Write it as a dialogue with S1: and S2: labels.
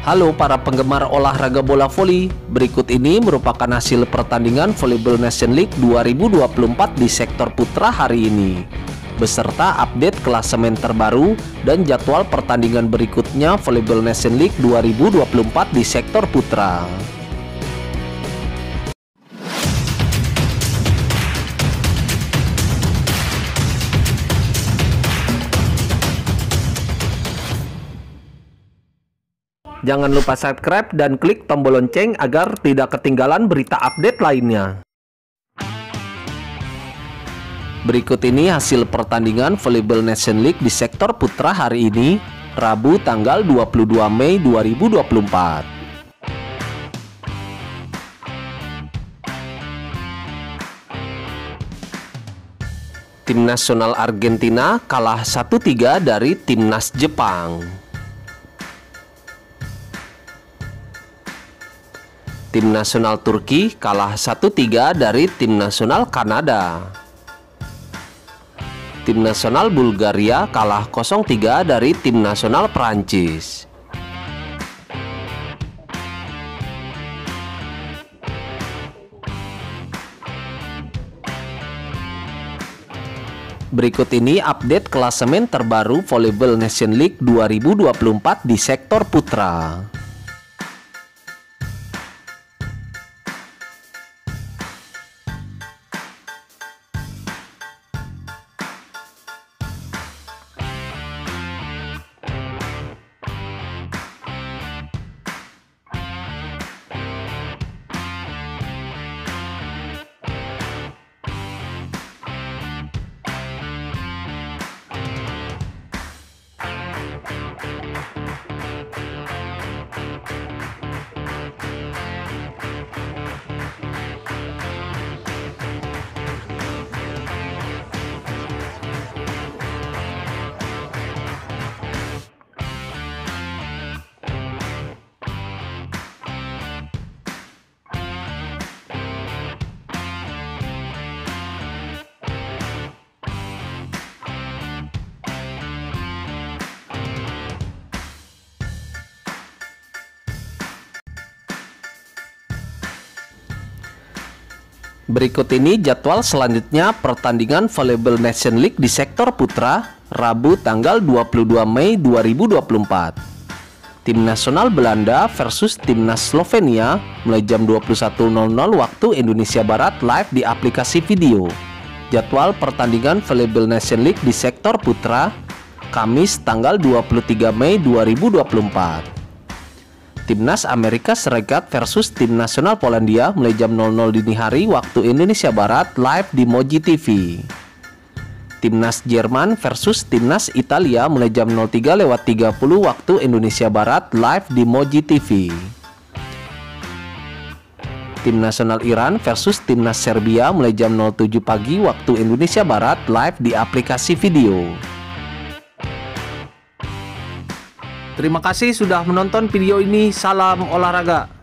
S1: Halo para penggemar olahraga bola voli, berikut ini merupakan hasil pertandingan Volleyball Nation League 2024 di sektor putra hari ini, beserta update klasemen terbaru dan jadwal pertandingan berikutnya Volleyball Nation League 2024 di sektor putra. Jangan lupa subscribe dan klik tombol lonceng agar tidak ketinggalan berita update lainnya. Berikut ini hasil pertandingan Volleyball Nation League di sektor putra hari ini, Rabu tanggal 22 Mei 2024. Tim nasional Argentina kalah 1-3 dari timnas Jepang. Tim nasional Turki kalah 1-3 dari tim nasional Kanada. Tim nasional Bulgaria kalah 0-3 dari tim nasional Prancis. Berikut ini update klasemen terbaru Volleyball Nation League 2024 di sektor putra. Berikut ini jadwal selanjutnya pertandingan Volleyball Nation League di sektor putra, Rabu tanggal 22 Mei 2024. Tim nasional Belanda versus timnas Slovenia mulai jam 21.00 waktu Indonesia Barat live di aplikasi video. Jadwal pertandingan Volleyball Nation League di sektor putra, Kamis tanggal 23 Mei 2024. Timnas Amerika Serikat versus tim nasional Polandia mulai jam 00 dini hari waktu Indonesia Barat live di Moji TV. Timnas Jerman versus timnas Italia mulai jam 03.30 waktu Indonesia Barat live di Moji TV. Tim nasional Iran versus timnas Serbia mulai jam 07 pagi waktu Indonesia Barat live di aplikasi video. Terima kasih sudah menonton video ini. Salam olahraga.